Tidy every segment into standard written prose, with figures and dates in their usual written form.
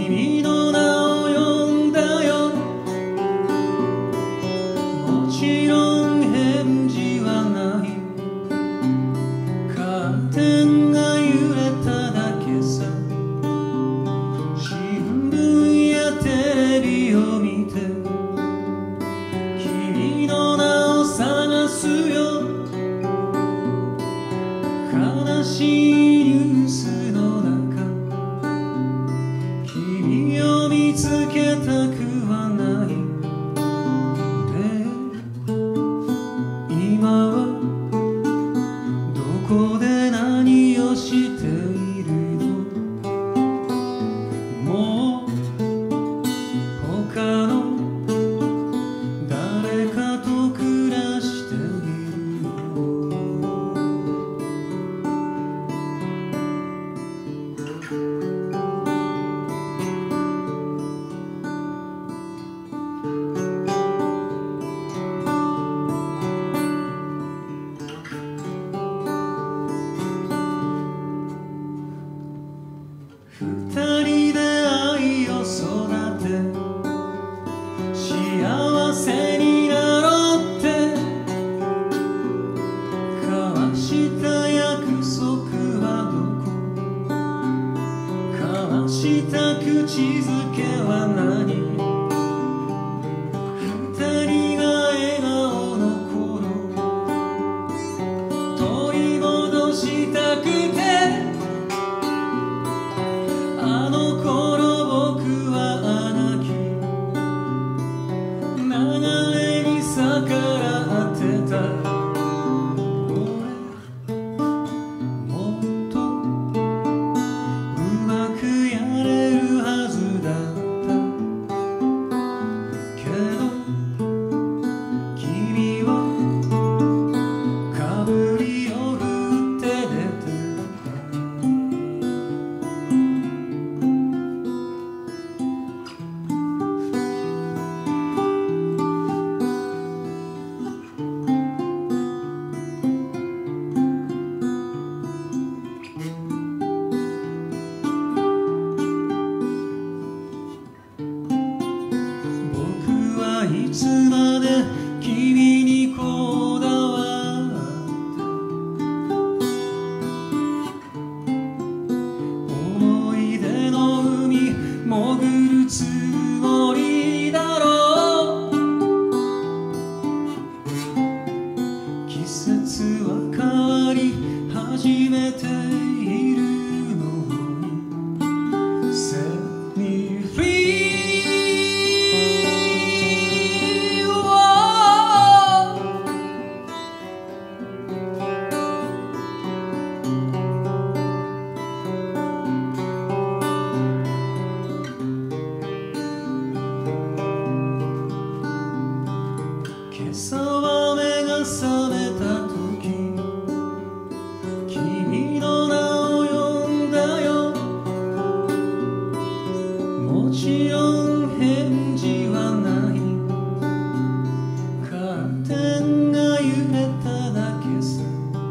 君の名を呼んだよ。もちろん返事はない。カーテンが揺れただけさ。新聞やテレビを見て君の名を探すよ。悲しいニュースの中君を見つけたくはない。で今はどこで何をしているの。もう他の誰かと暮らしているの。二人で愛を育て幸せになろうって交わした約束はどこ。交わした口づけは何。二人が笑顔の頃取り戻したくて。あの頃僕はあがき流れに逆らってた。俺もっとうまくやれるはずだったけど君はかぶりを振って出ていつまで君にこだわって思い出の海潜るつもりだろう。季節は変わり始めているのに Set me free。今朝は目が覚めた時君の名を呼んだよ。もちろん返事はない。カーテンが揺れただけさ。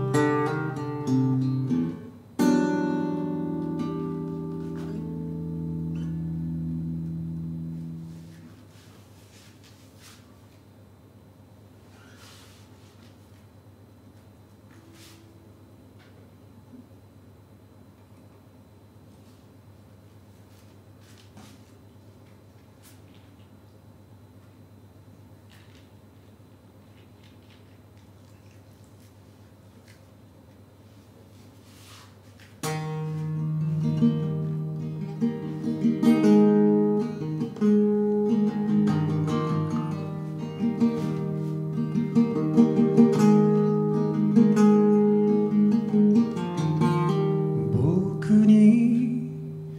僕に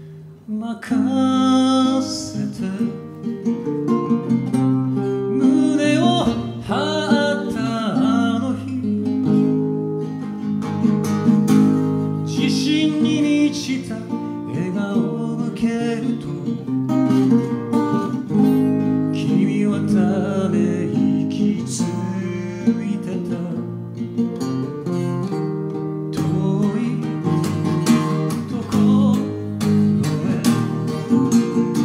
任せて胸を張ったあの日自信に満ちた笑顔を向けると君はため息ついてた。遠いところへ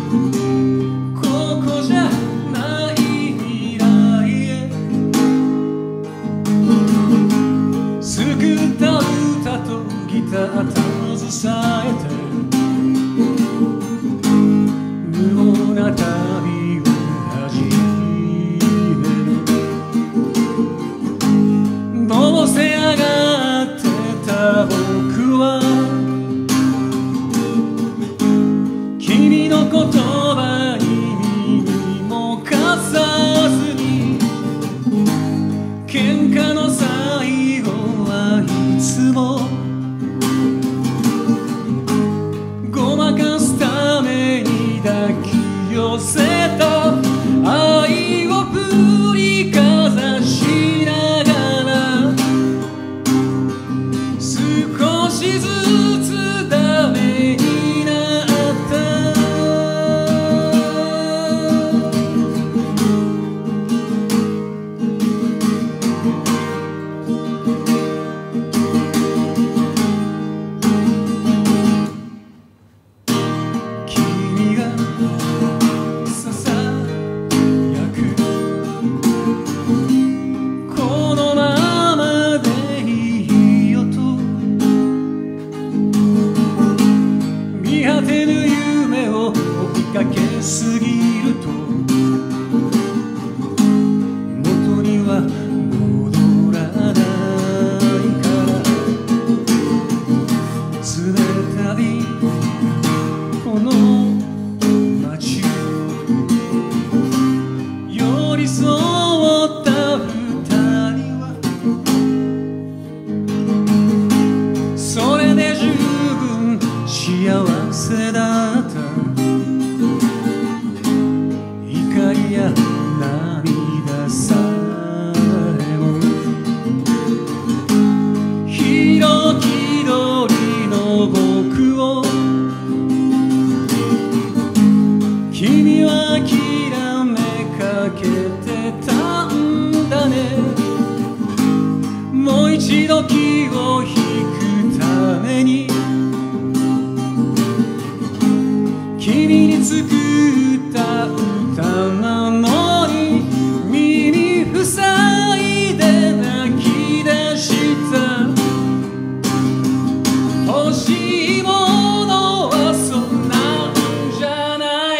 の言葉に耳も貸さずに、喧嘩の最後はいつもごまかすために抱き寄せた愛を振りかざしながら、少しずつダメになった。君がささやくこのままでいいよと、見果てぬ夢を追いかけすぎると、元には戻らないから、冷たいこの街、寄り添った二人はそれで十分幸せだった。怒りや涙さえも広気取りの僕を君は諦めかけてたんだね。もう一度気を引くために君に作った歌なのに、耳塞いで泣き出した。欲しいものはそんなんじゃない。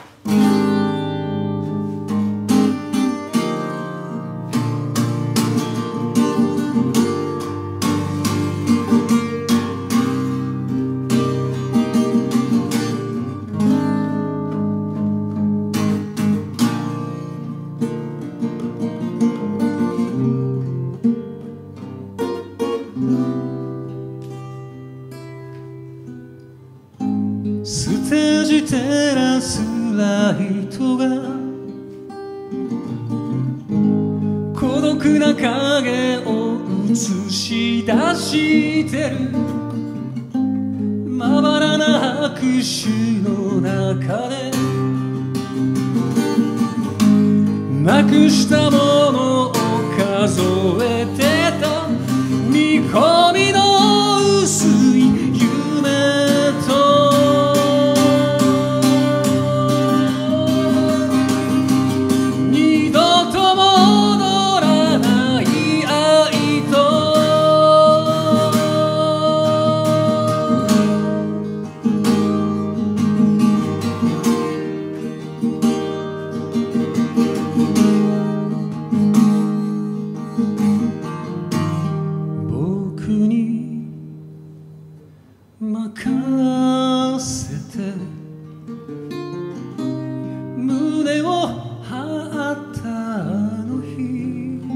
ステージ照らすライトが孤独な影を映し出してる。まばらな拍手の中でなくしたものを数えてた。見込みの薄い夢と二度と戻らない愛と、僕に任せて胸を張ったあの日、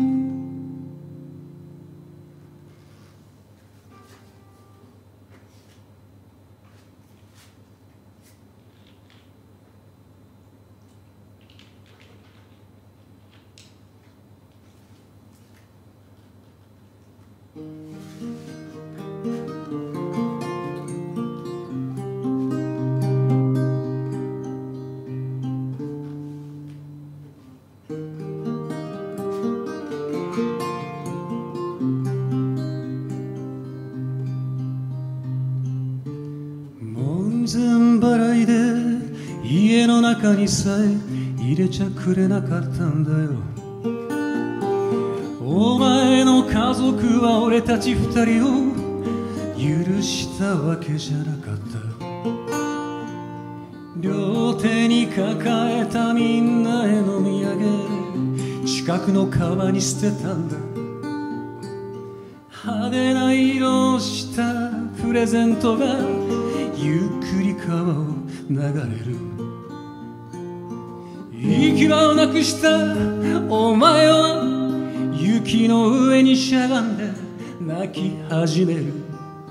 門前払いで家の中にさえ入れちゃくれなかったんだよ。お前の家族は俺たち二人を許したわけじゃなかった。両手に抱えたみんなへの土産、近くの川に捨てたんだ。派手な色をしたプレゼントがゆっくり川を流れる。行き場をなくしたお前は雪の上にしゃがんで泣き始める。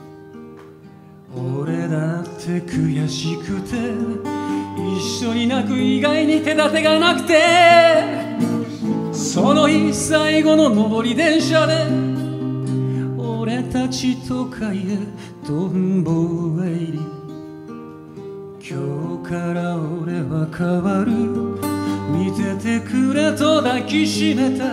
俺だって悔しくて一緒に泣く以外に手立てがなくて、その日最後の上り電車で俺たち都会へとんぼ返り。今日から俺は変わる、見ててくれと抱きしめた。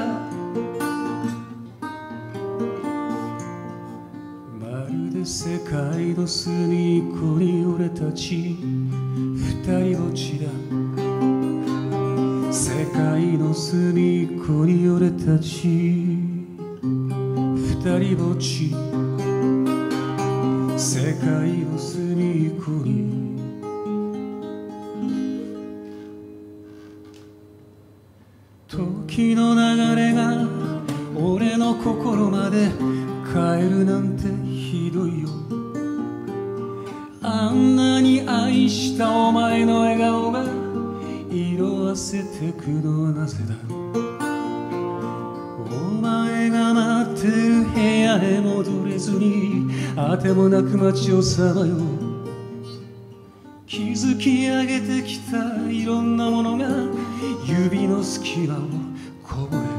まるで世界の隅っこに俺たち二人ぼっちだ。世界の隅っこに俺たち二人ぼっち。世界の隅っこに時の流れが俺の心まで帰るなんてひどいよ。あんなに愛したお前の笑顔が色あせてくのはなぜだ。お前が待ってる部屋へ戻れずにあてもなく街をさまよう。築き上げてきたいろんなものが指の隙間をこぼれ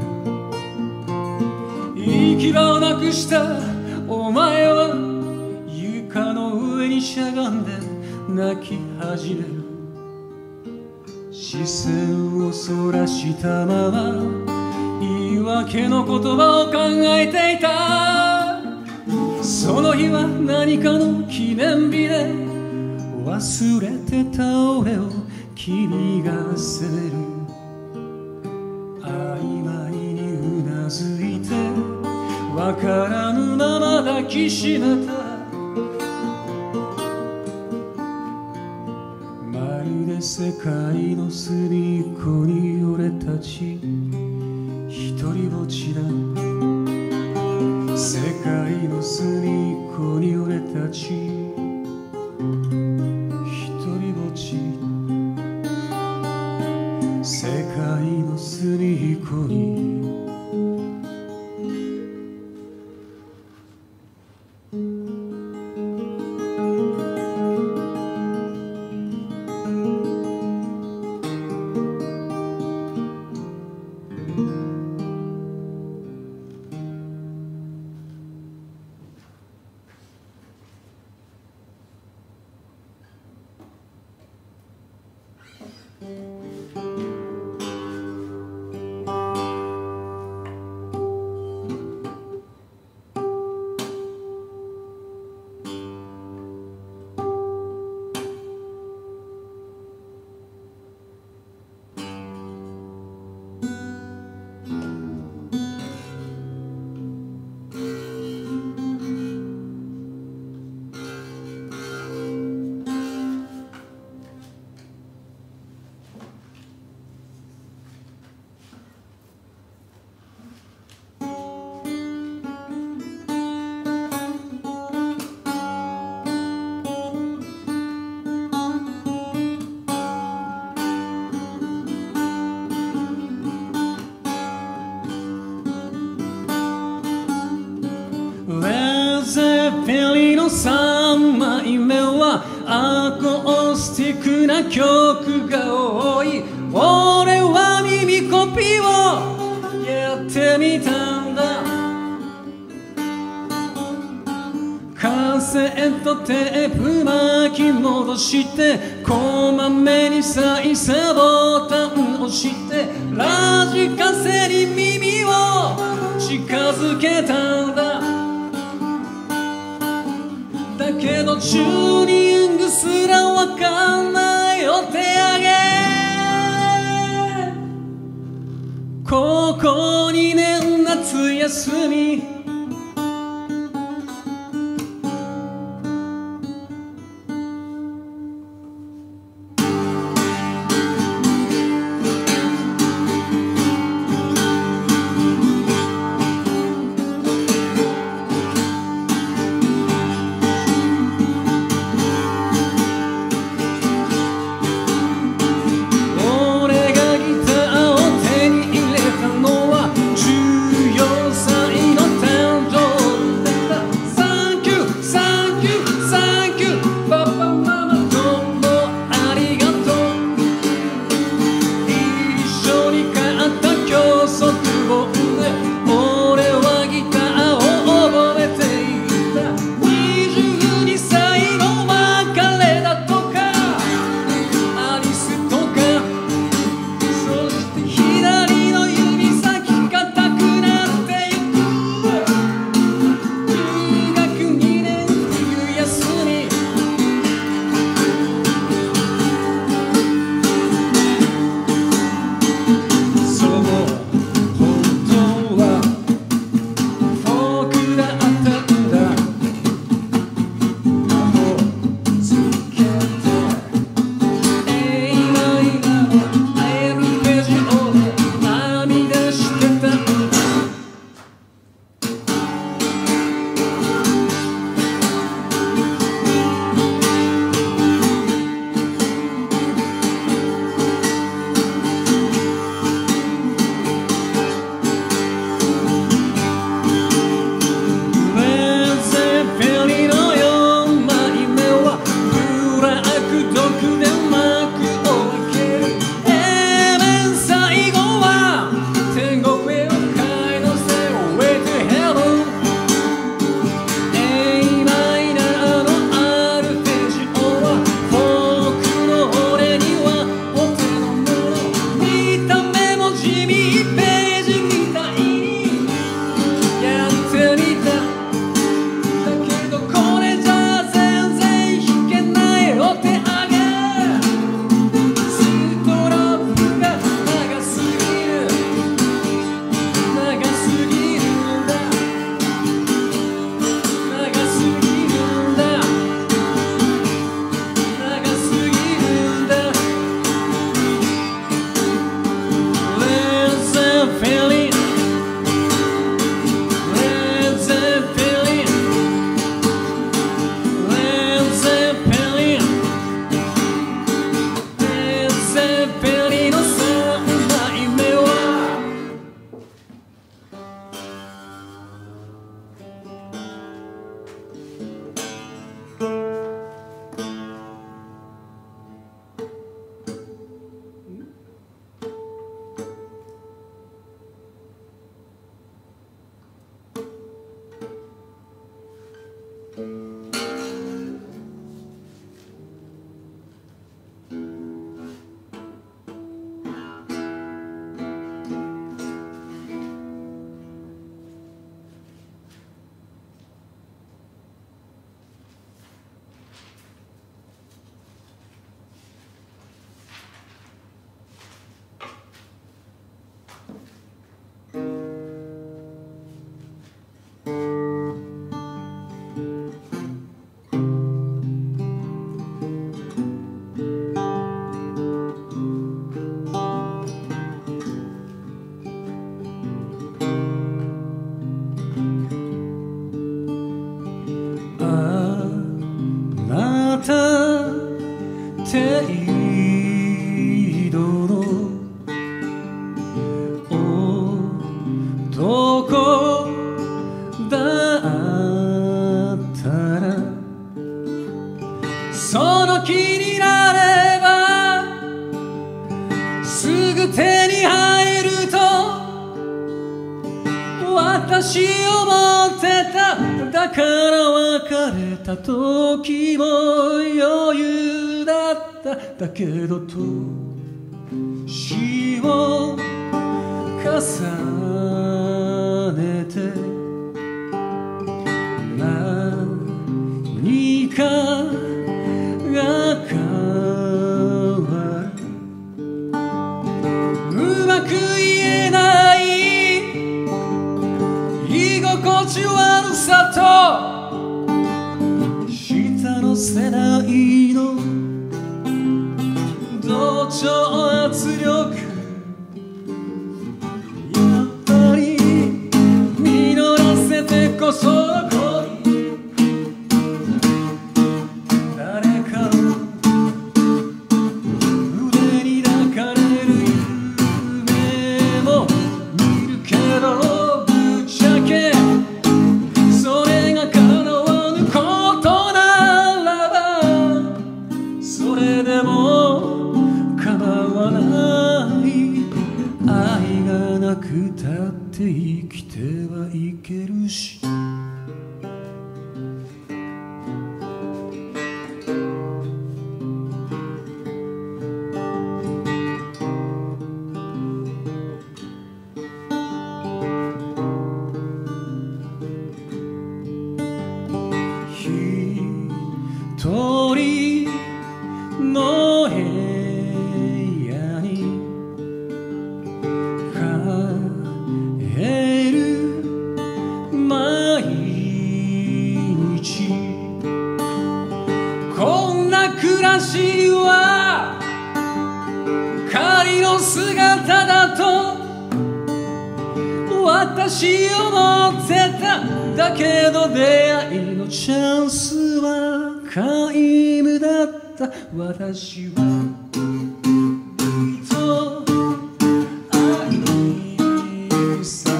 る。行き場をなくしたお前は床の上にしゃがんで泣き始める。視線をそらしたまま言い訳の言葉を考えていた。その日は何かの記念日で忘れてた俺を君が責める。曖昧にうなずいてわからぬまま抱きしめた。まるで世界の隅っこに俺たち一人ぼっちだ。世界の隅っこに俺たち一人ぼっち。世界の隅っこに3枚目はアコースティックな曲が多い。俺は耳コピをやってみたんだ。カセットテープ巻き戻してこまめに再生ボタン押してラジカセに耳を近づけたんだ。だけどチューニングすらわかんないお手上げ。高校2年夏休みゼペリの3枚目は程度の男だったらその気になればすぐ手に入ると私を思ってた。だから別れた時も余裕だった。だけど年を重ねて何かが変わる。うまく言えない居心地悪さと下の世代の同調圧力、やっぱり実らせてこその恋。誰かの腕に抱かれる夢も見るけど、ぶっちゃけそれが叶わぬことならばそれでも構わない。愛がなくたって生きてはいけるし。一人の部屋に帰る毎日、こんな暮らしは仮の姿だと私を思ってた。だけど出会いのチャンスは皆無だった。私はと愛さ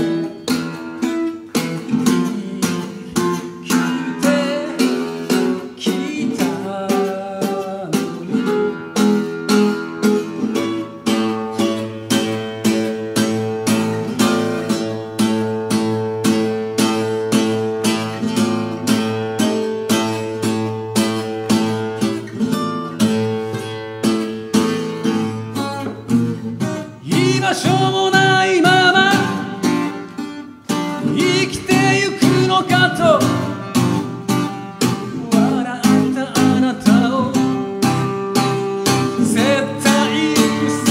生きてきたのに、居場所もないまま生きてゆくのかと笑ったあなたを絶対許せ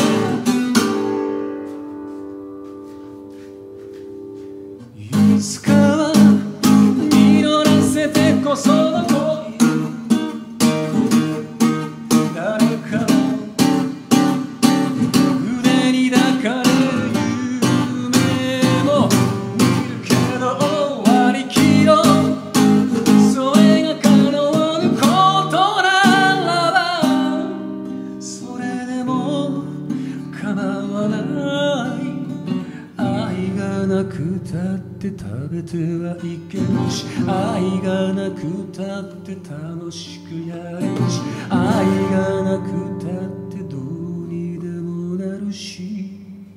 ない。いつかは実らせてこその恋。誰かの腕に抱かれる構わない。愛がなくたって食べてはいけるし、愛がなくたって楽しくやれるし、愛がなくたってどうにでもなるし。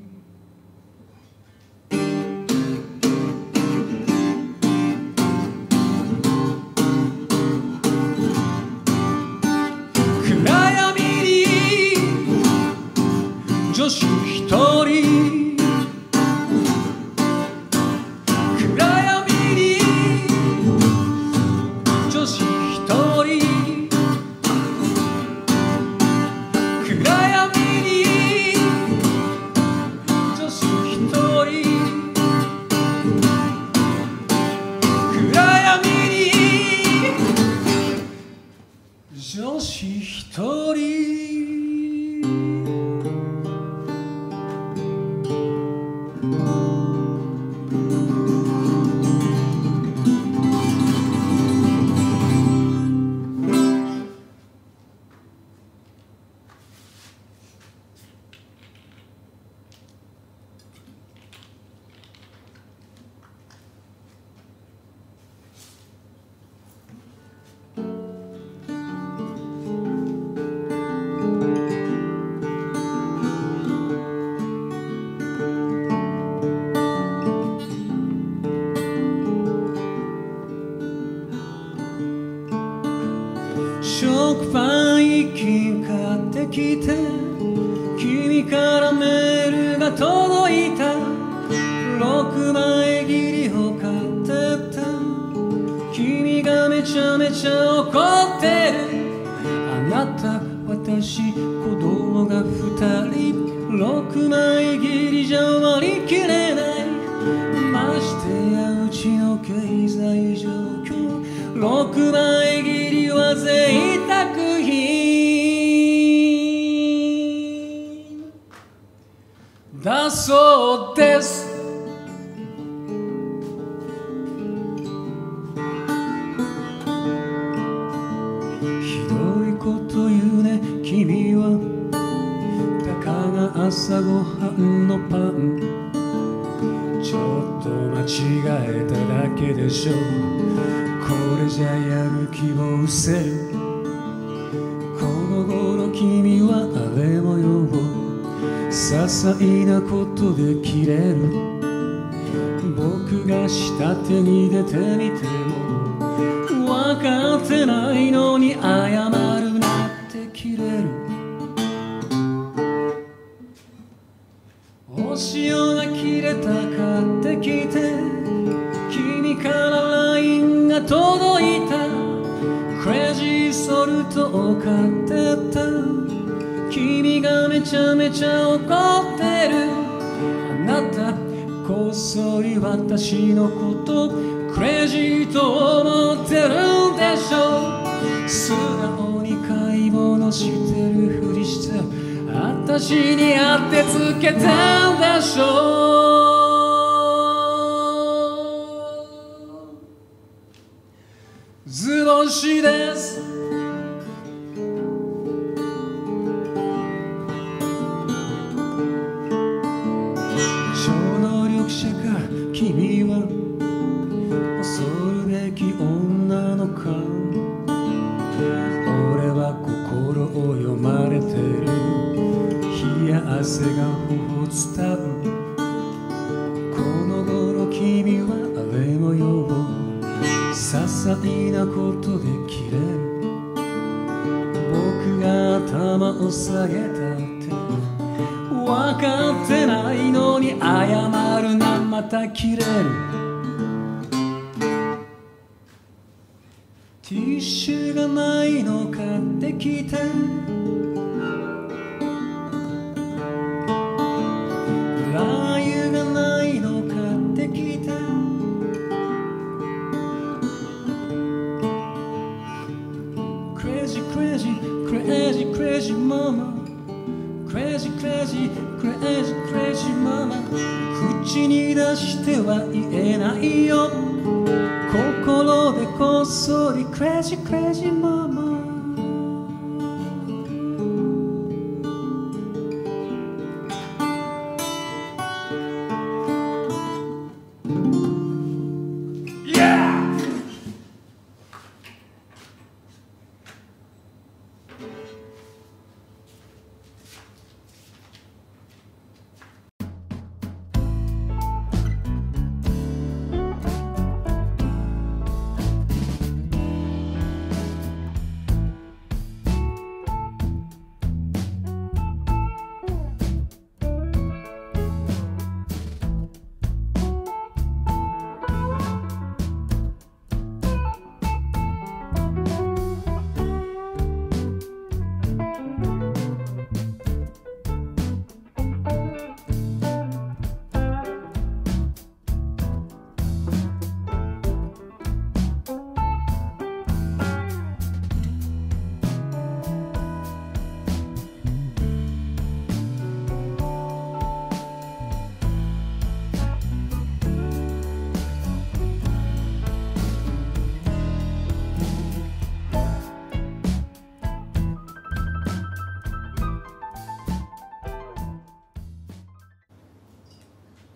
暗闇に女子一人、女子一人。食パン一斤買ってきて、君からメールが届いた。6枚切りを買ってた。君がめちゃめちゃ怒ってる。あなた、私、子供が2人。6枚切りじゃ割り切れない。ましてやうちの経済状況、6枚切りは贅沢品だそうです。ひどいこと言うね君は。たかが朝ごはんのパン、ちょっと間違えただけでしょ。これじゃやる気も失せる。この頃君はあれ模様を些細なことで切れる。僕が下手に出てみても分かってないのに謝るなって切れる。お塩が切れた買ってきて、君から LINE が届いた。クレイジーソルトを買ってた。君がめちゃめちゃ怒ってる。あなたこっそり私のことクレイジーと思ってるんでしょ。素直に買い物してるふりして私に当てつけたんでしょ。図星です。超能力者か君は。恐るべき女のか。俺は心を読まれてる。冷や汗が頬伝う。この頃君はあれ模様を些細なことで切れる。僕が頭を下げたって分かってないのに謝るなまた切れる。ティッシュがないの買ってきて、ラー油がないの買ってきて、クレイジークレイジークレイジークレイジーママ、クレイジークレイジークレイジークレイジーママ、口に出しては言えないよ、心でこっそりクレイジークレイジーママ。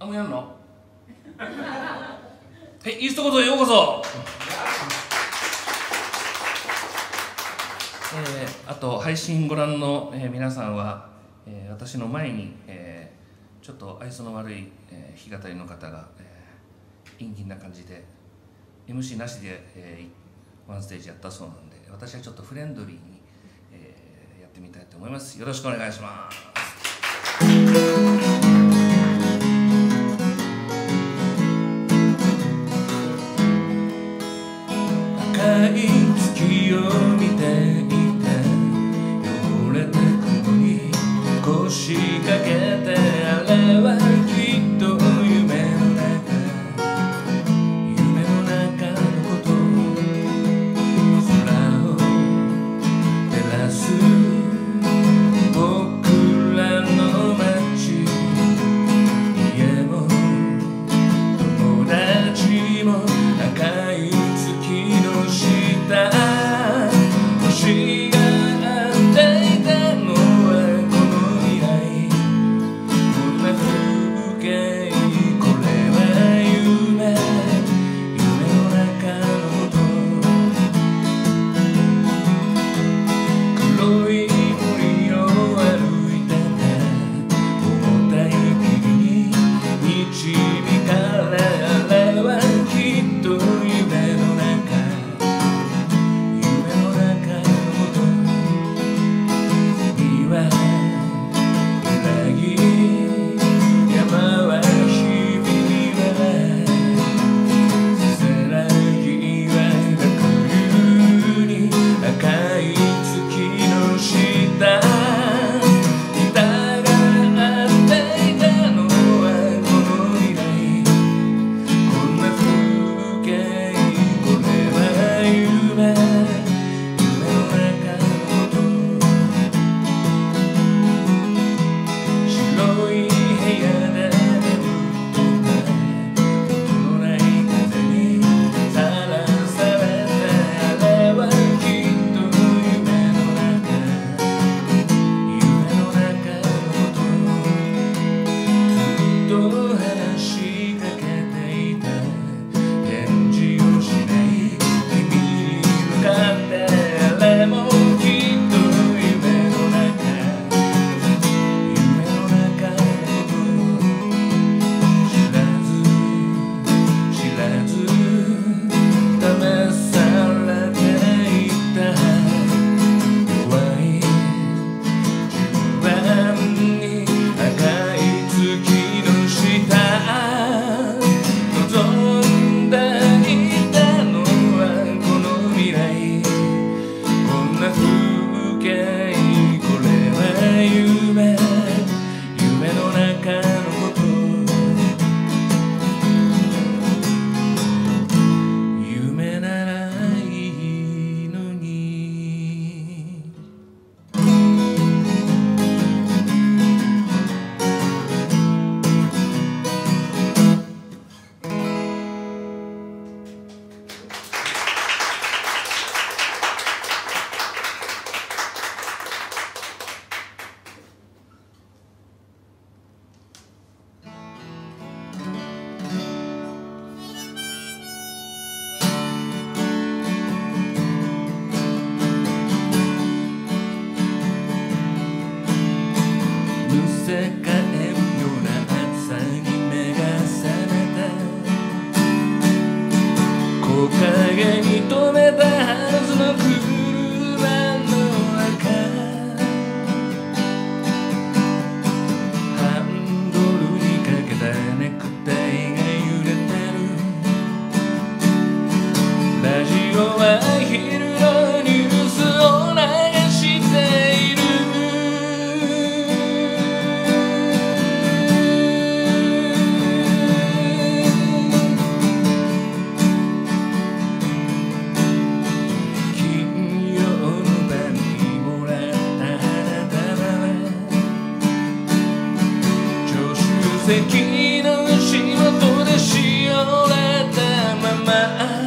もうやんの？イーストコートへようこそ。あと配信ご覧の、皆さんは、私の前に、ちょっと愛想の悪い、弾き語りの方が、陰気な感じで MC なしで、ワンステージやったそうなんで、私はちょっとフレンドリーに、やってみたいと思います。よろしくお願いします。赤い月を見ていて、汚れた雲に腰掛けて、あれはきっと夢の中のこと、空を照らす僕らの街、家も友達も赤い月の下、星があっていたのはこの未来、こんな風景、これは夢の中のこと、黒い森を歩いてて、重たい霧に導かれ、あれはきっと夢の中のこと、海は揺らぎ、山はひび割れ、せせらぎは濁るに赤い月の下、痛がっていたのはこの未来、こんな風景、これは夢の中のこと、白い部屋で眠ってた音のない風にさらされて、あれはきっと夢の中のこと、ずっと話しかけていた、返事をしない君に向かって、あれもきっと夢の中のこと、知らず試されていた弱い自分に赤い月の下、望んでいたのはこの未来、こんな風景、これは夢の中のこと、夢ならいいのに。むせ返るような暑さに目が覚めた、木陰に止めたはずの車の中、ハンドルにかけたネクタイが揺れてる、ラジオは昼のニュースを流している、金曜の晩にもらった花束は助手席の仕事でしおれたまま、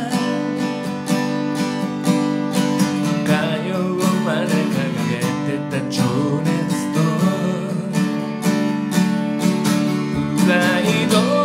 火曜まで掲げてた情熱とプライド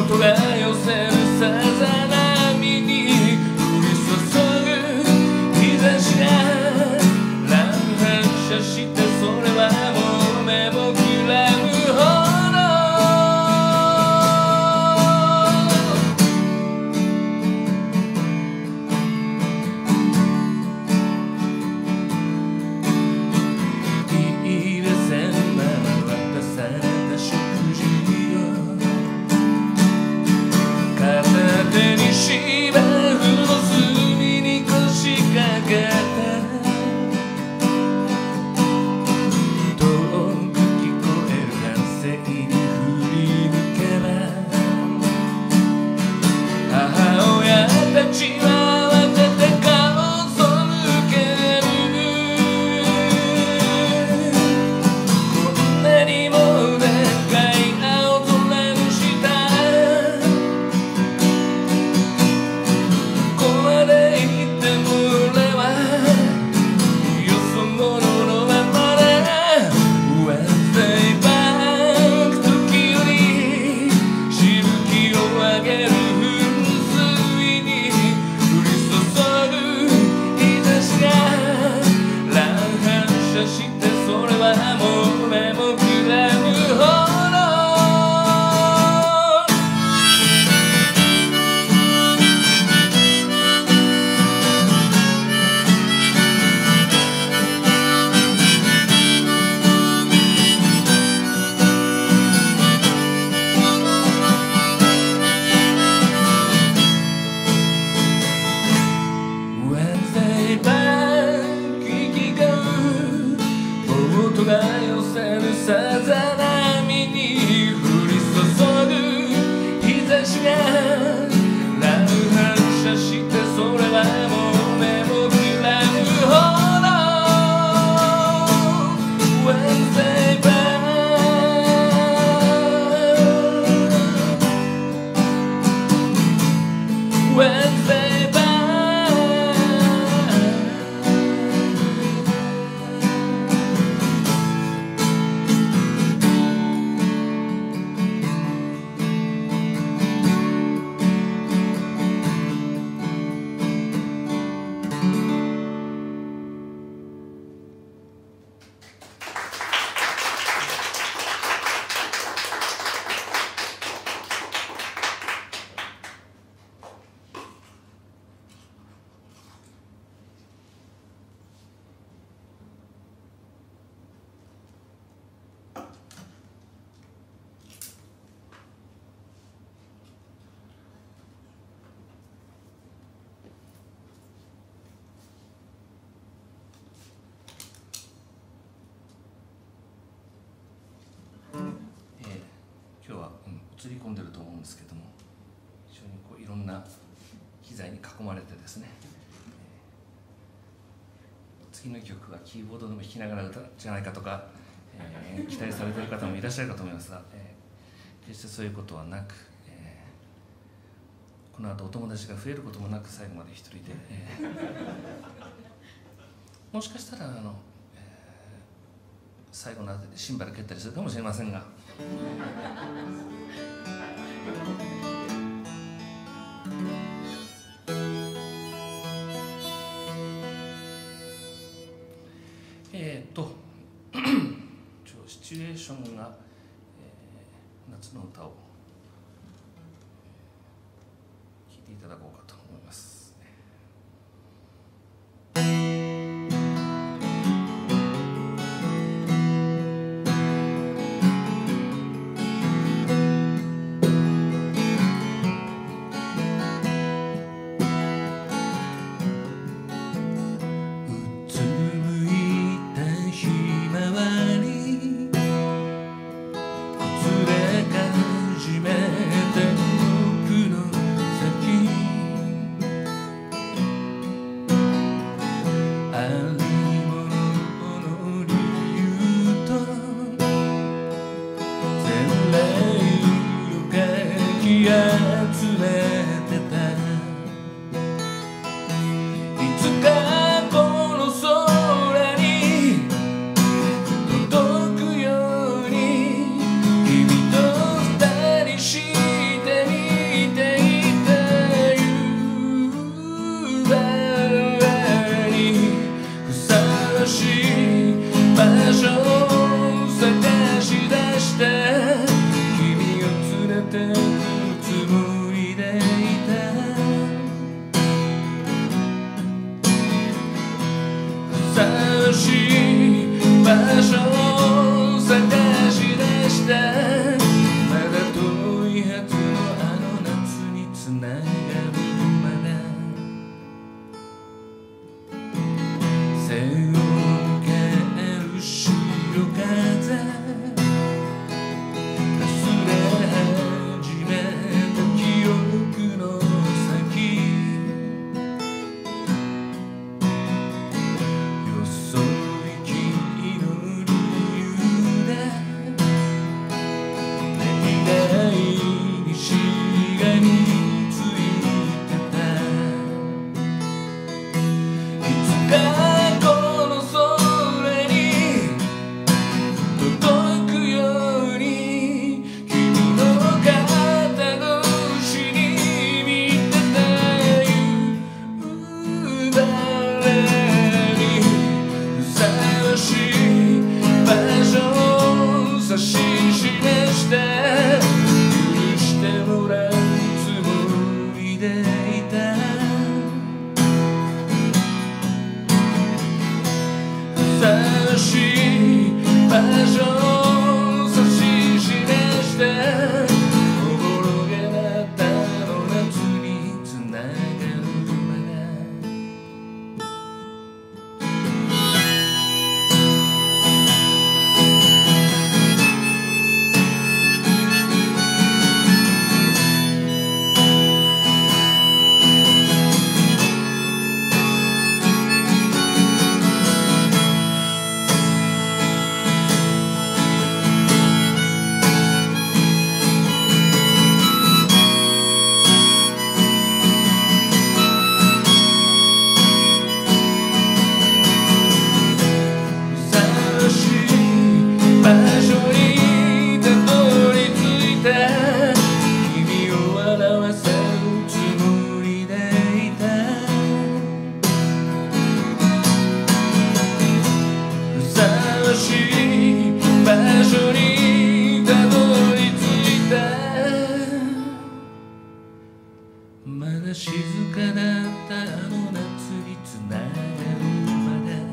音が寄せるさざ波に降り注ぐ日差しが乱反射してそれはもう目もくらむほどいい目線まま渡された食事を片手に芝生の隅に腰掛けた遠く聞こえる歓声に振り向けば母親たちは慌てて顔を背けるこんなにもでっかい青空の下ここまで行っても俺はよそ者のままで Wednesday back 時よりしぶきを上げる噴水に降り注ぐ日差しが乱反射してそれはもう目もくらむほどWednesday back 行き交うボートが寄せるさざ波に降り注ぐ日差しが乱反射してそれはもう目もくらむほど Wednesday back Wednesday back今日は、映り込んでると思うんですけども非常にこういろんな機材に囲まれてですね、次の曲はキーボードでも弾きながら歌うんじゃないかとか、期待されている方もいらっしゃるかと思いますが、決してそういうことはなく、この後お友達が増えることもなく最後まで一人で、もしかしたら最後のあたりでシンバル蹴ったりするかもしれませんがシチュエーションが、夏の歌を聴いていただこうかと思います。君と二人してみふさわしい場所を探し出した。まだ遠いはずのあの夏につながるまだ背を向ける潮風かすれ始めた記憶の先よそ行きの理由で歴代西がについてた。いつかこの空に届くように君の肩越しに見てたよ。誰にふさわしい場所を指し示して許してもらうつもりでいた。ふさわしい場所を指し示しておぼろげだったあの夏につながるまだ場所にたどり着いた。君を笑わせるつもりでいた。ふさわしい場所にたどり着いた。まだ静かだったあの夏につながるまで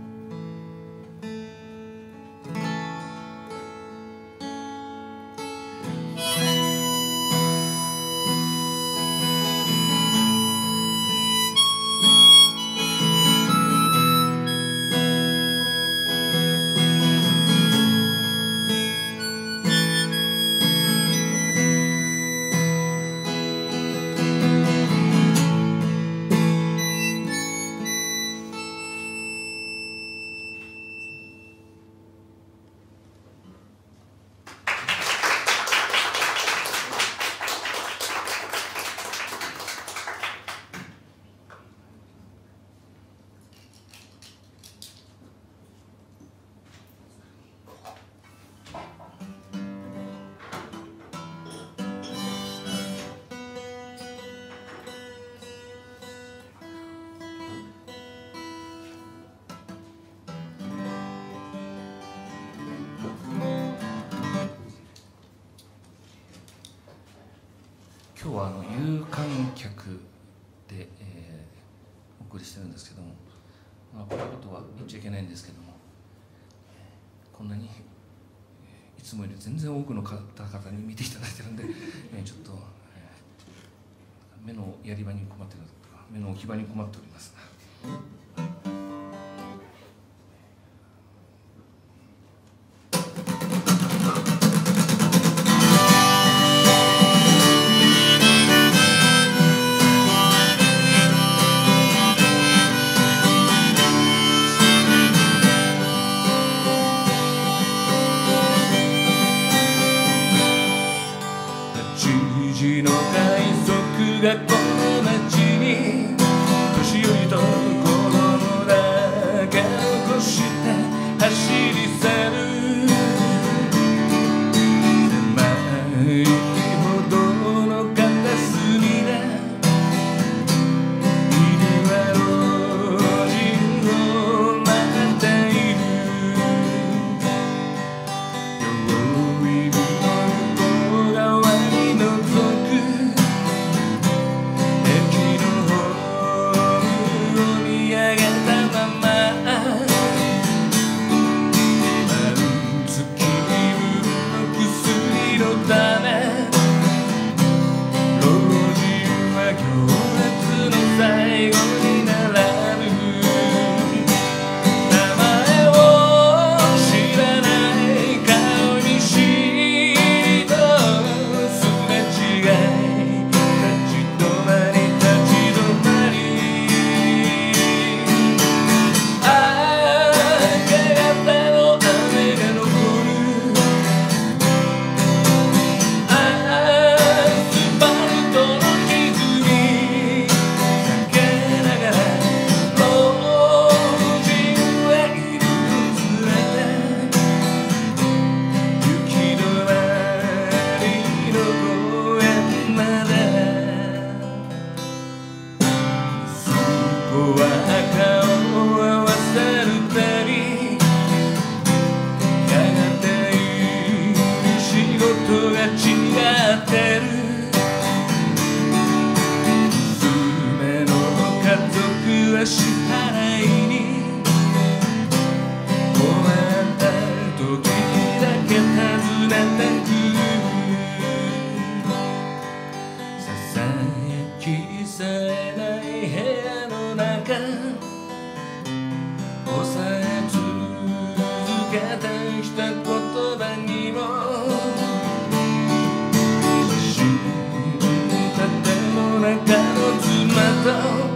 今日は有観客で、お送りしてるんですけども、こういうことは言っちゃいけないんですけども、こんなにいつもより全然多くの方々に見ていただいてるんで、ちょっと、目のやり場に困っているとか目の置き場に困っております。8時の快速がこの街に年寄りと子供だけ残して走り去る。狭いほどの片隅で犬は老人を待っている。両指の向こう側に覗く支払いに困った時だけ訪ねてくるささやきさえない部屋の中抑え続けてきた言葉にも建物中の妻と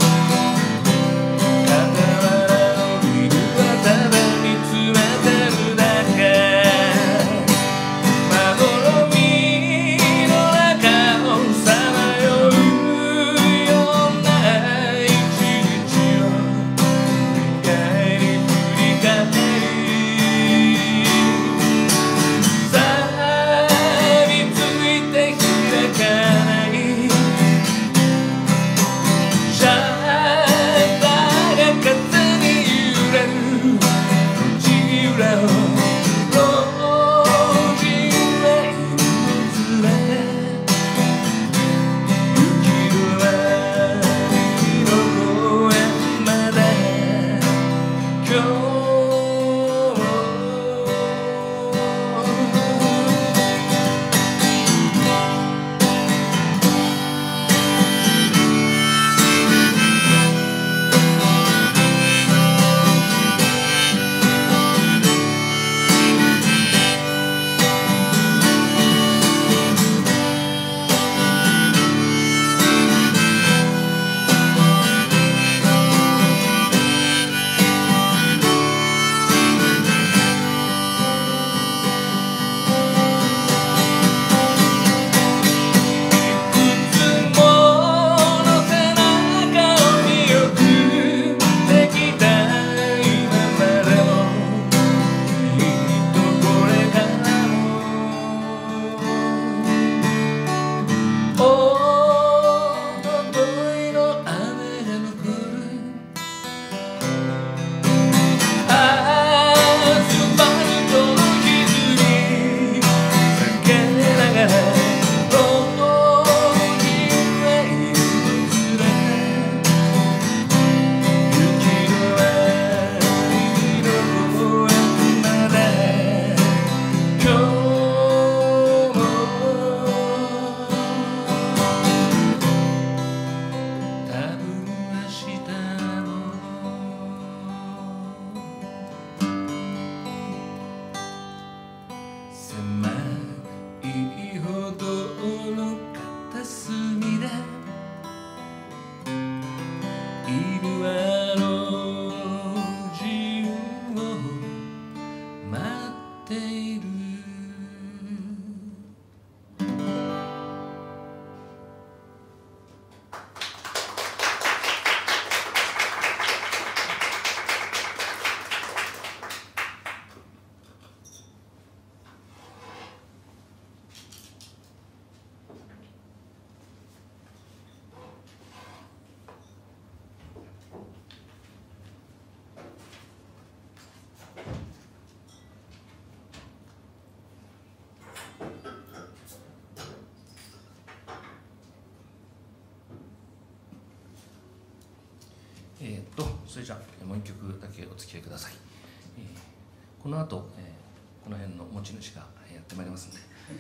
それじゃあもう一曲だけお付き合いください。この後、この辺の持ち主がやってまいりますんで、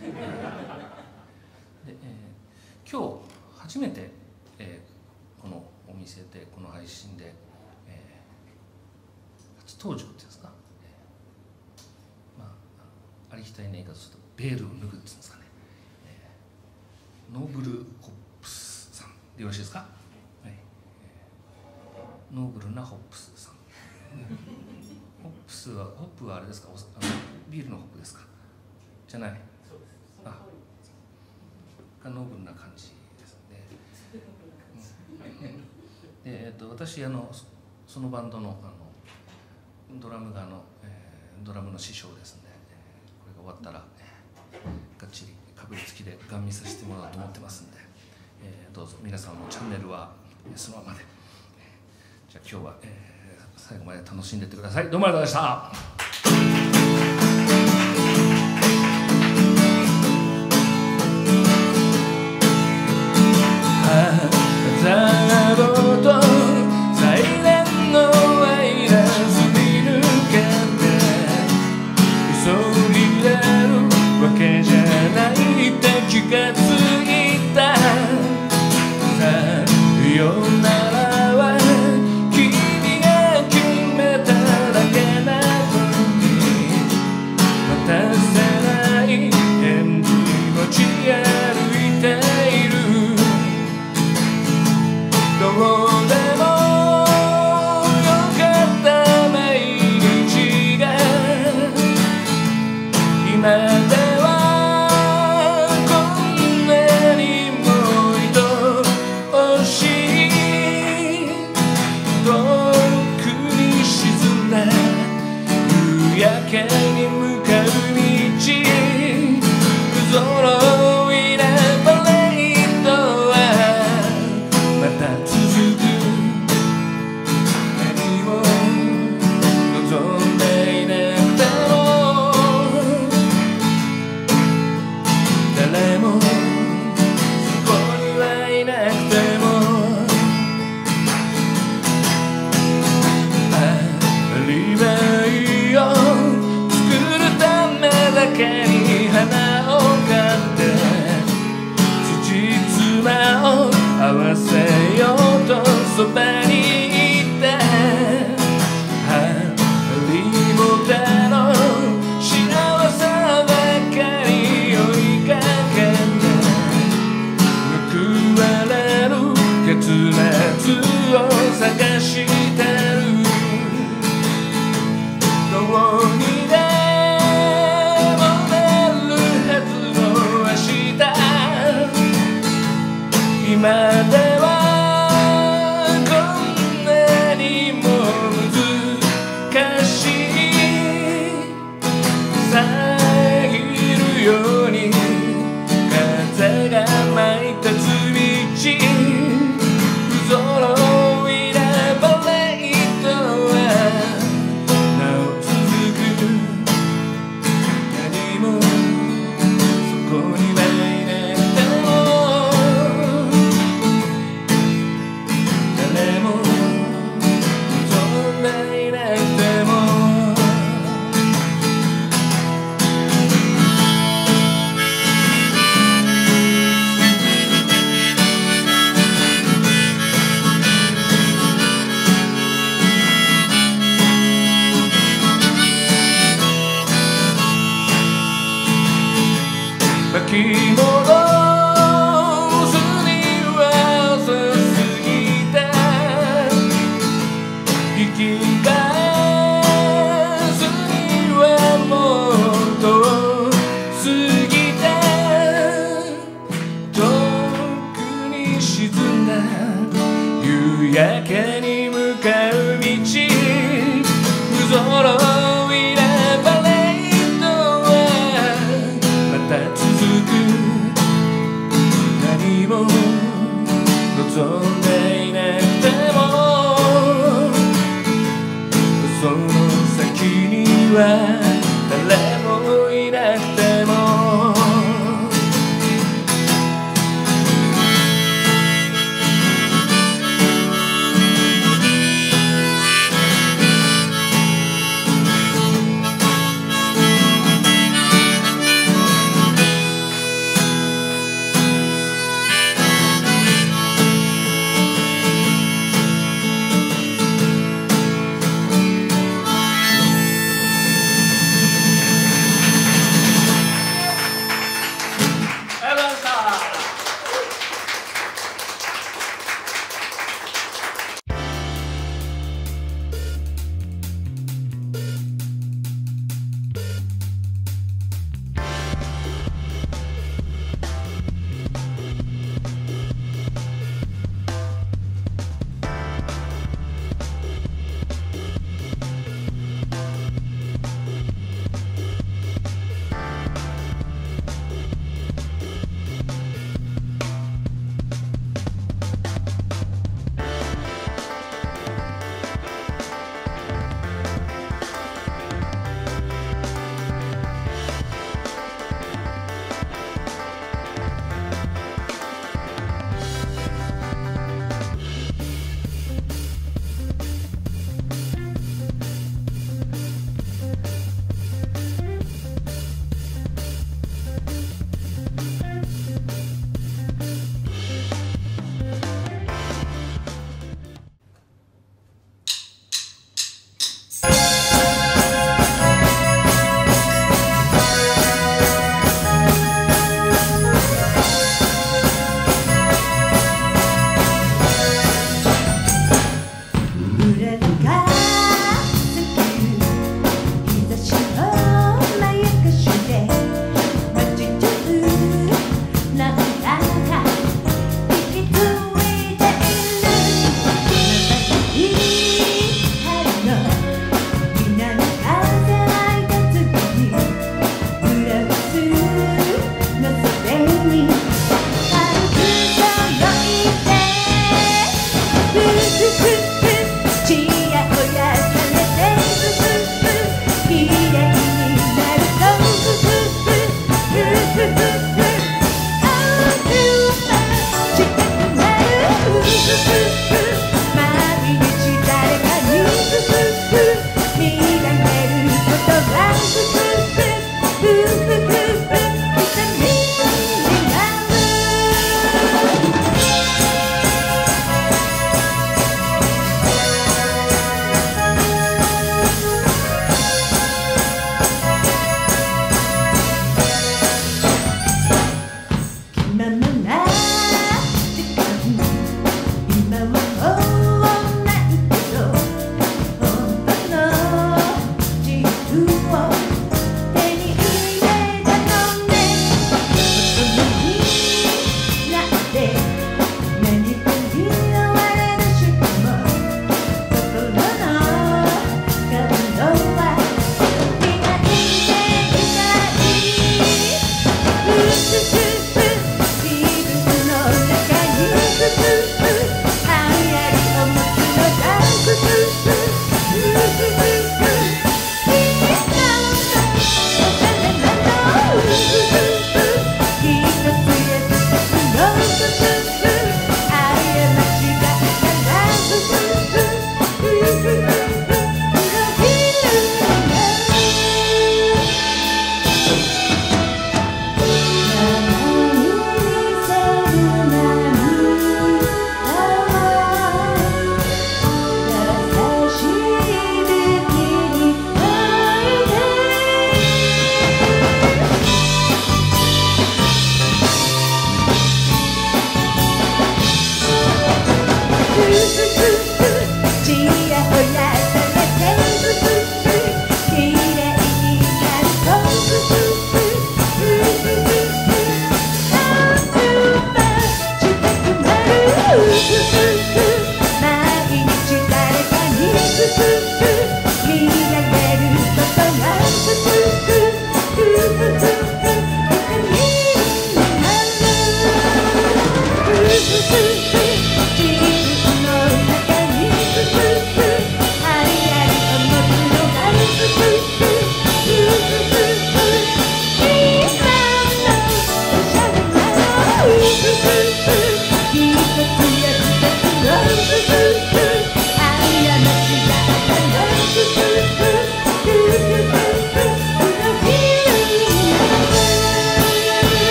今日初めて、このお店でこの配信で、初登場っていうんですか、ありきたりな言い方するとベールを脱ぐっていうんですかね、ノーブルホップスさんでよろしいですか。ノーブルなホップスさん。ホップはあれですか、ビールのホップですか。じゃない。あ、がノーブルな感じですね。で、私そのバンドのドラムドラムの師匠ですんで、これが終わったら、がっちりかぶりつきでガン見させてもらおうと思ってますんで、どうぞ皆さんのチャンネルはそのままで。じゃあ今日は、最後まで楽しんでいってください。どうもありがとうございました。 ハザードとサイレン結末を探してるどうにでもなるはずの明日今ではこんなにも難しい遮るように風が舞い立つ道不揃いなパレードはなお続く何もそこにはいなくても誰も望んでいなくても巻き戻すには遅すぎた引き返すにはもっと過ぎた遠くに沈んだ夕焼けに向かう道不揃いなパレードはまた続く何も望んでいなくてもその先には誰もいなくても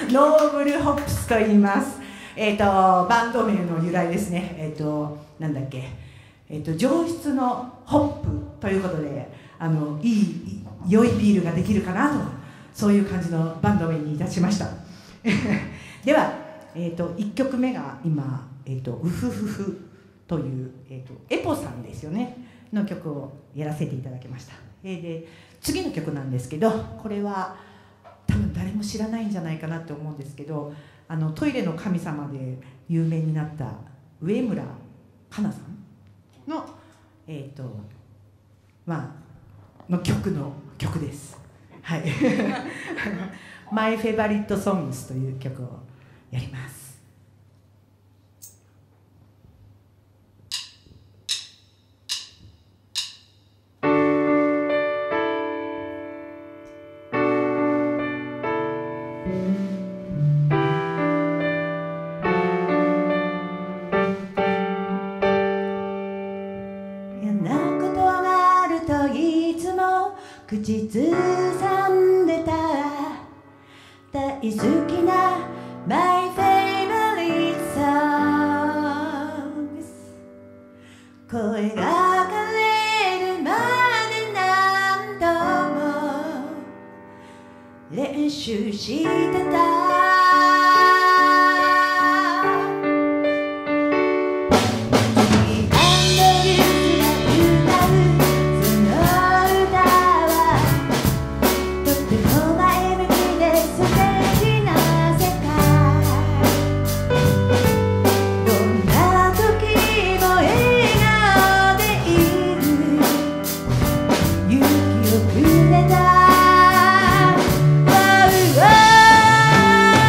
ノーブルホップスと言います。バンド名の由来ですね。なんだっけ、上質のホップということで、良いビールができるかなと、そういう感じのバンド名にいたしました。では、1曲目が今、ウフフフという、エポさんですよねの曲をやらせていただきました。で次の曲なんですけど、これは多分誰も知らないんじゃないかなって思うんですけど、トイレの神様で有名になった上村かなさんのの曲です。はい。My Favorite Songs という曲をやります。口ずさんでた大好きな My Favorite Songs 声が枯れるまで何度も練習してた勇気をくれた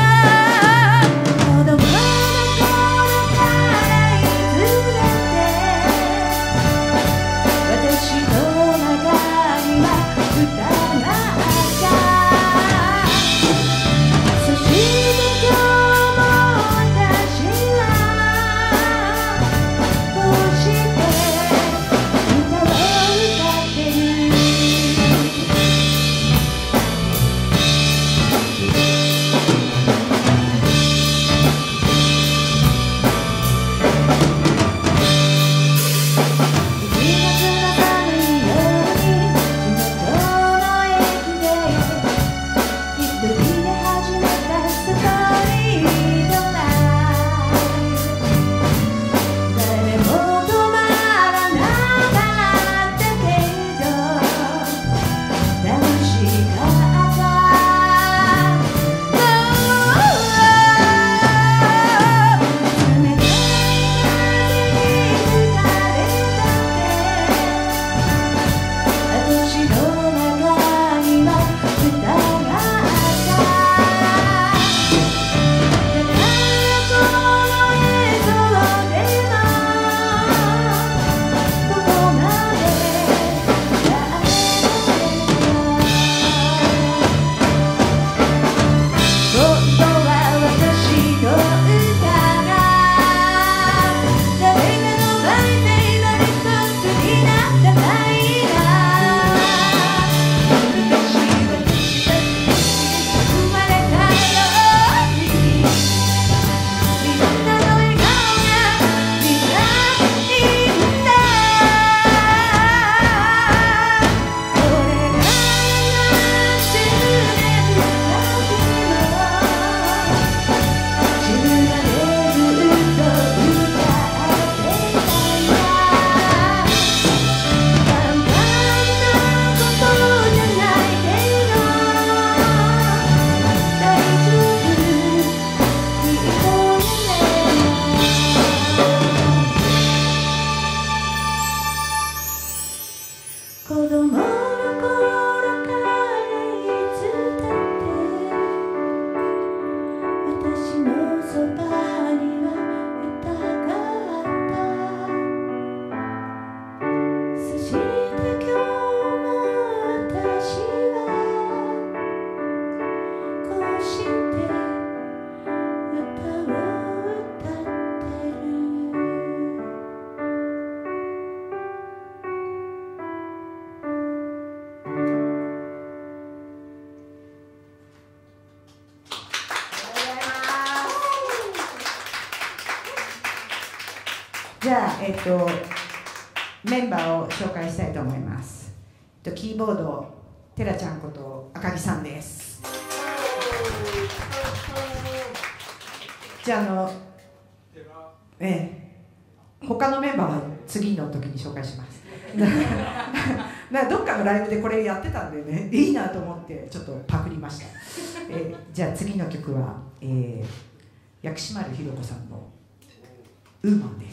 じゃあ、メンバーを紹介したいと思います。キーボード、テラちゃんこと赤木さんです。じゃあ、他のメンバーは次の時に紹介します。どっかのライブでこれやってたんでね、いいなと思ってちょっとパクりました。じゃあ次の曲は、薬師丸ひろ子さんのウーマンです。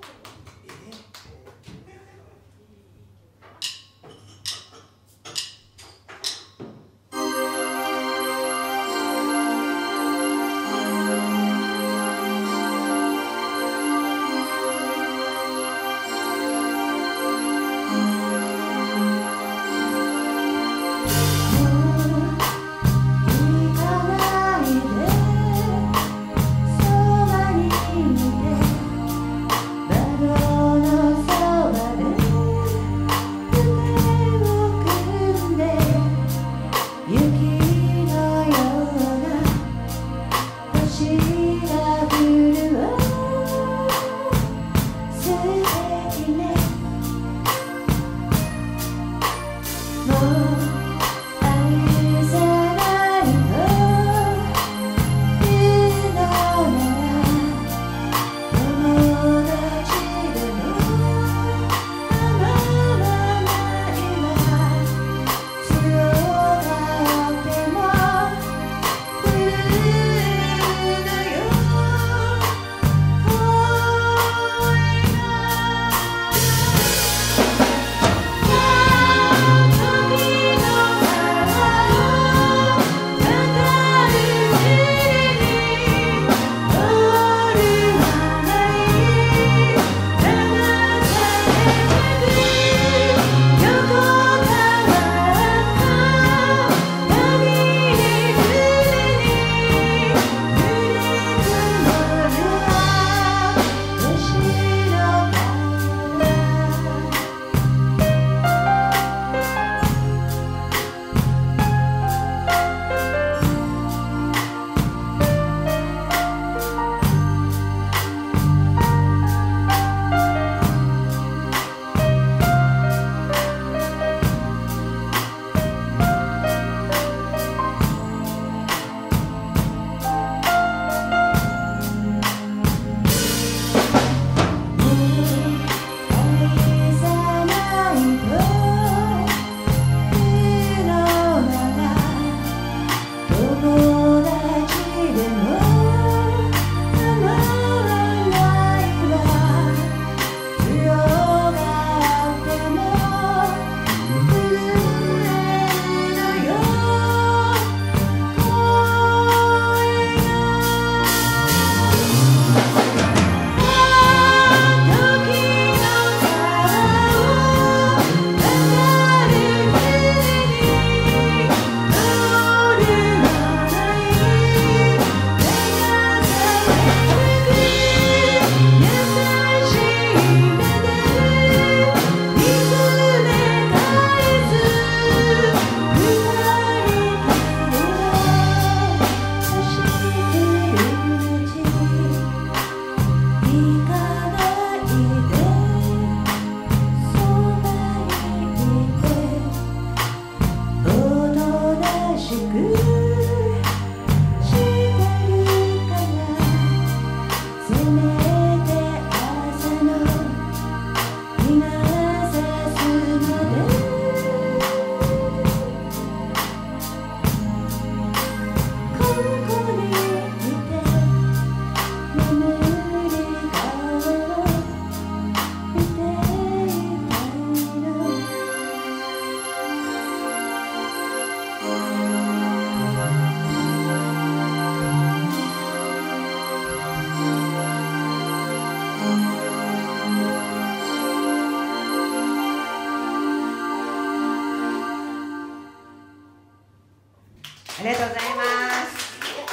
ありがとうございます。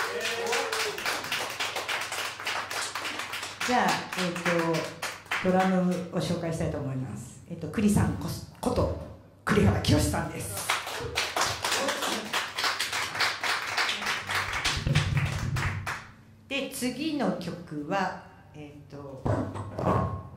じゃあ、ドラムを紹介したいと思います。栗さんこと栗原清さんです。で、次の曲は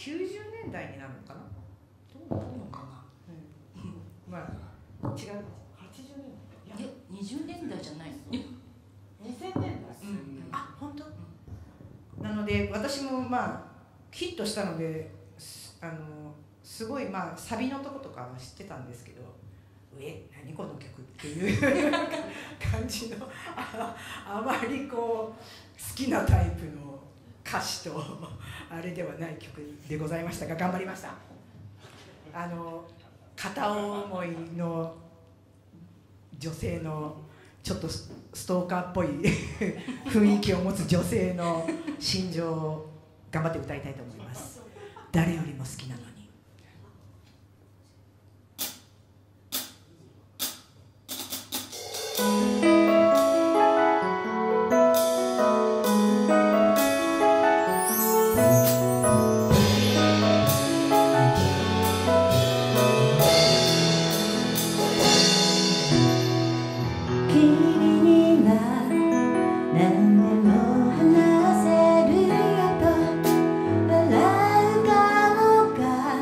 90年代になるのかな。どうなのかな。まあ違う、80年代。いや 20年代じゃない。 2000年代。あ、本当。なので私もまあヒットしたので、すごいまあサビのとことかは知ってたんですけど、何この曲っていう感じのあまりこう好きなタイプの歌詞とあれではない曲でございましたが、頑張りました。片思いの女性のちょっとストーカーっぽい雰囲気を持つ女性の心情を頑張って歌いたいと思います。誰よりも好きなのに。 笑う顔が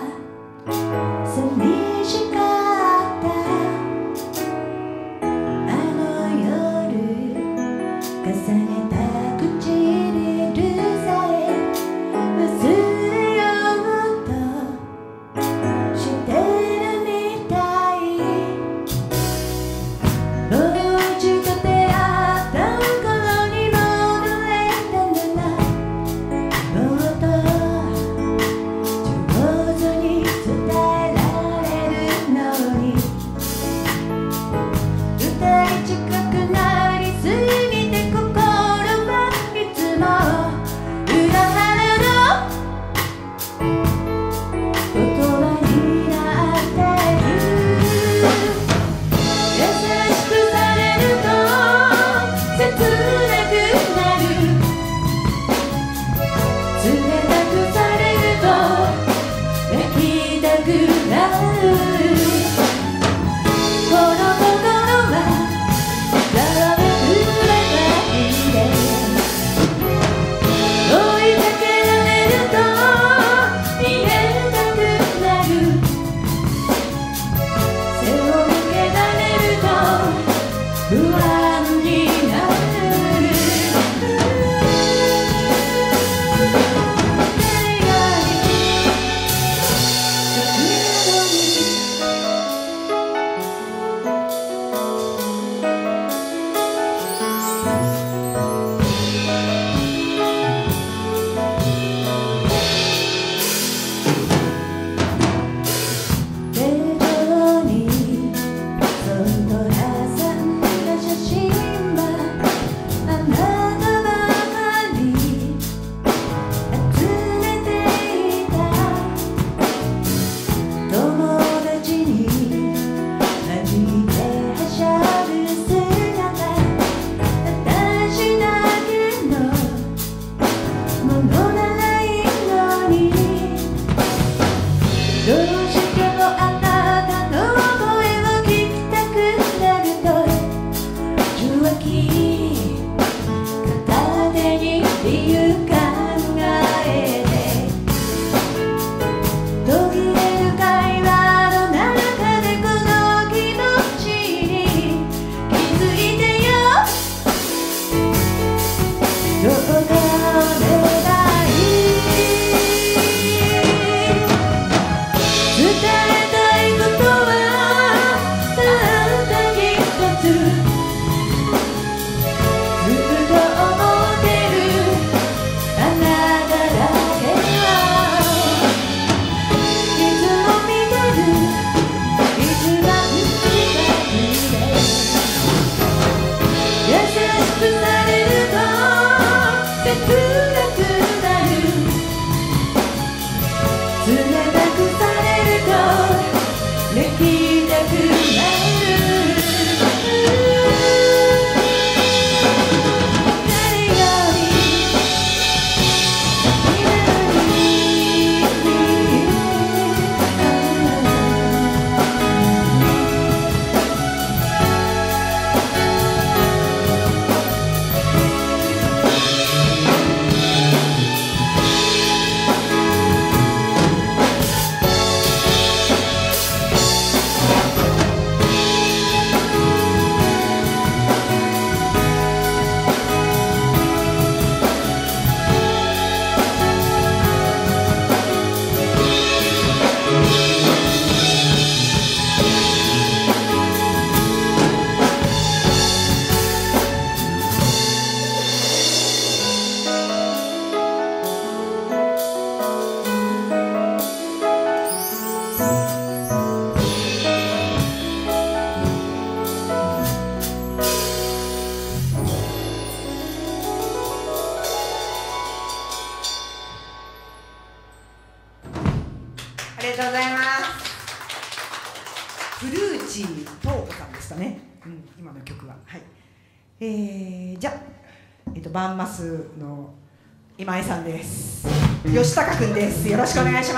今の曲は。はい。じゃあ、バンマスの今井さんです。吉高くんです。よろしくお願いします。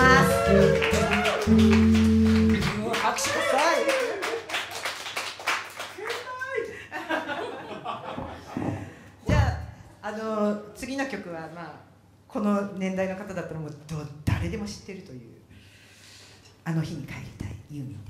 拍手ください。じゃあ、次の曲はまあこの年代の方だったらもう誰でも知ってるというあの日に帰りたいユーミンです。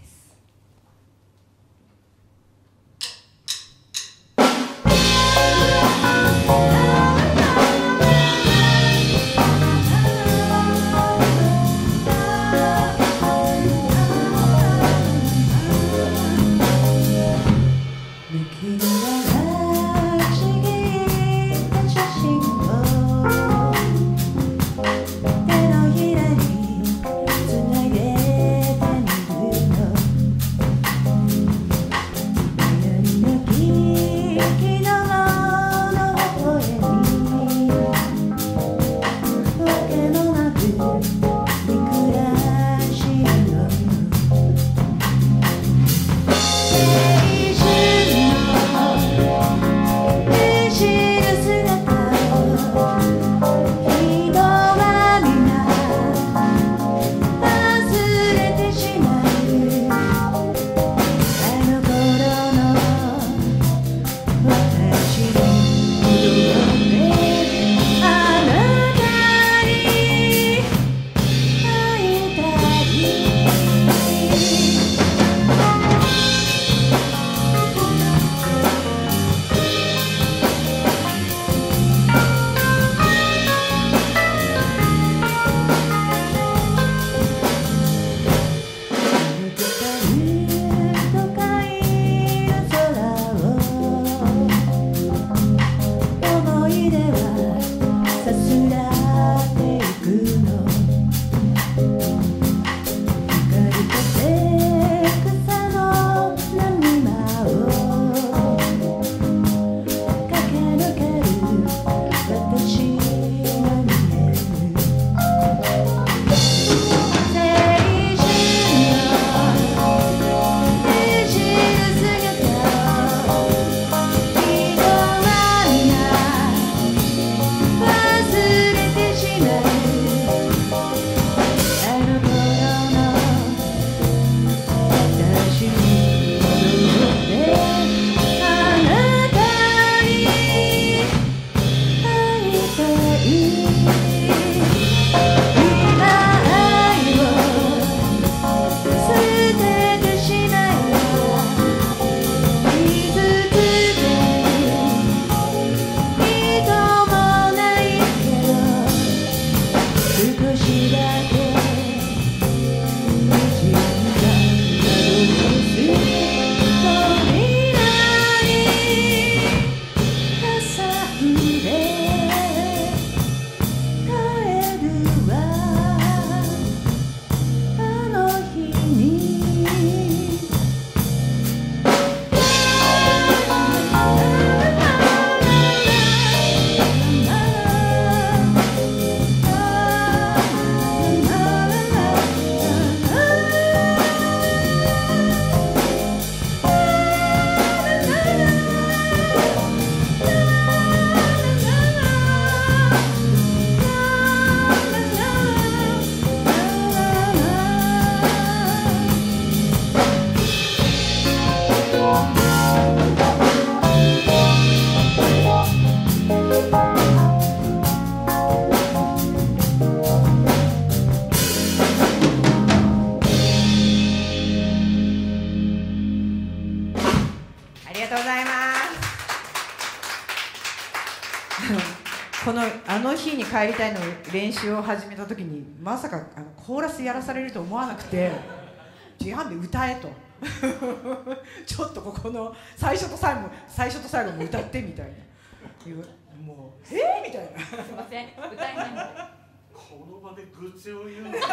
この「あの日に帰りたい」の練習を始めた時にまさかコーラスやらされると思わなくて自販で歌えとちょっとここの最初と最後も歌ってみたいなもうみたいなすいません歌えないんでこの場で愚痴を言うの弾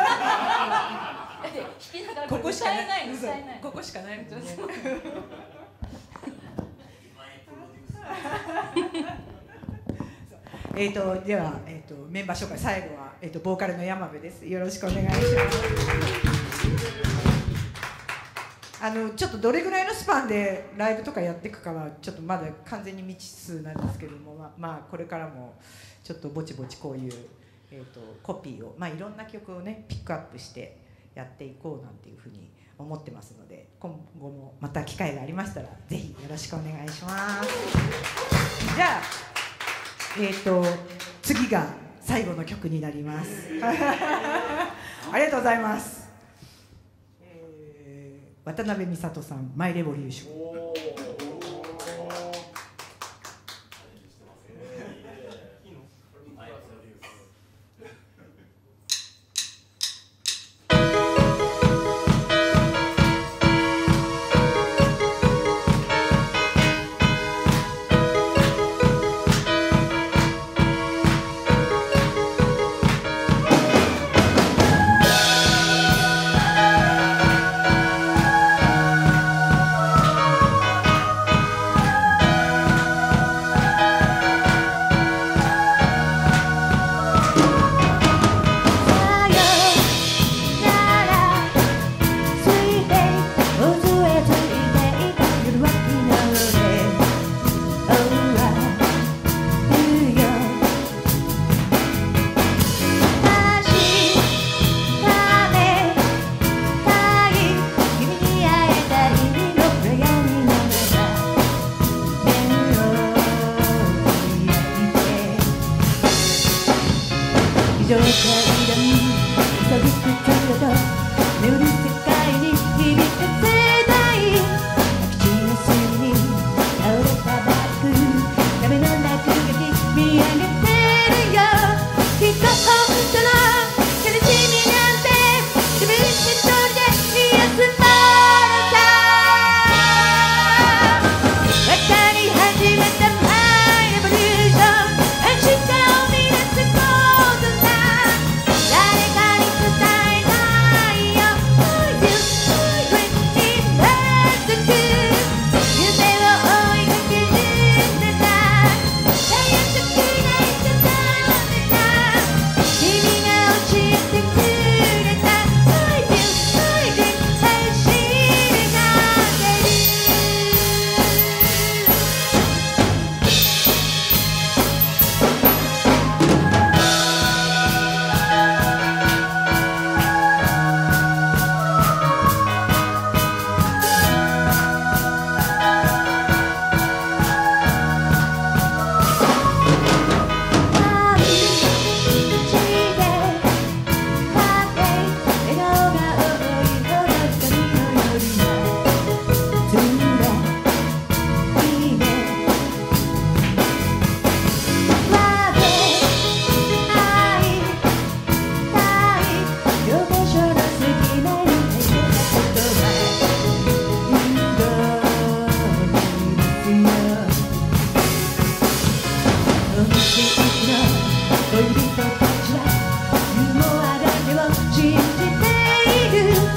きながらここしかない歌えないの歌えないここしかないもんねでは、メンバー紹介最後は、ボーカルの山部です。よろしくお願いします。 ちょっとどれぐらいのスパンでライブとかやっていくかはちょっとまだ完全に未知数なんですけども、まあこれからもちょっとぼちぼちこういう、コピーを、いろんな曲をねピックアップしてやっていこうなんていうふうに思ってますので、今後もまた機会がありましたらぜひよろしくお願いします。じゃあ次が最後の曲になりますありがとうございます。渡辺美里さん、マイレボリューション。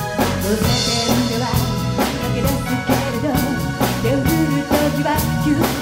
You